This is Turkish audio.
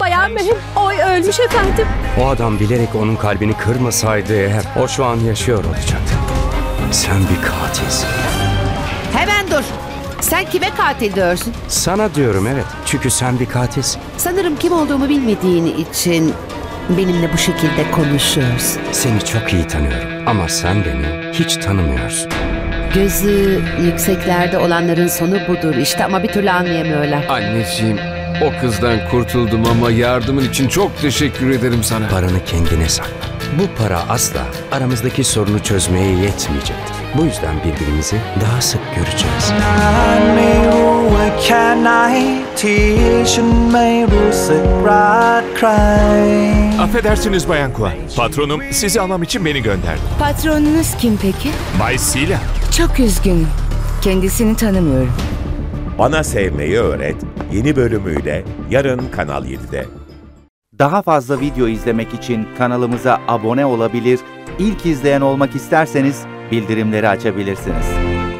Bayan Mehim, Oy ölmüş efendim. O adam bilerek onun kalbini kırmasaydı eğer, o şu an yaşıyor olacaktı. Sen bir katilsin. Hemen dur. Sen kime katil diyorsun? Sana diyorum, evet. Çünkü sen bir katilsin. Sanırım kim olduğumu bilmediğin için benimle bu şekilde konuşuyorsun. Seni çok iyi tanıyorum ama sen beni hiç tanımıyorsun. Gözü yükseklerde olanların sonu budur işte, ama bir türlü anlayamıyorlar. Anneciğim, o kızdan kurtuldum ama yardımın için çok teşekkür ederim sana. Paranı kendine sakla. Bu para asla aramızdaki sorunu çözmeye yetmeyecektir. Bu yüzden birbirimizi daha sık göreceğiz. Affedersiniz Bayan Kua. Patronum sizi almam için beni gönderdi. Patronunuz kim peki? Bay Sila. Çok üzgünüm. Kendisini tanımıyorum. Bana Sevmeyi Öğret yeni bölümüyle yarın Kanal 7'de. Daha fazla video izlemek için kanalımıza abone olabilir, ilk izleyen olmak isterseniz bildirimleri açabilirsiniz.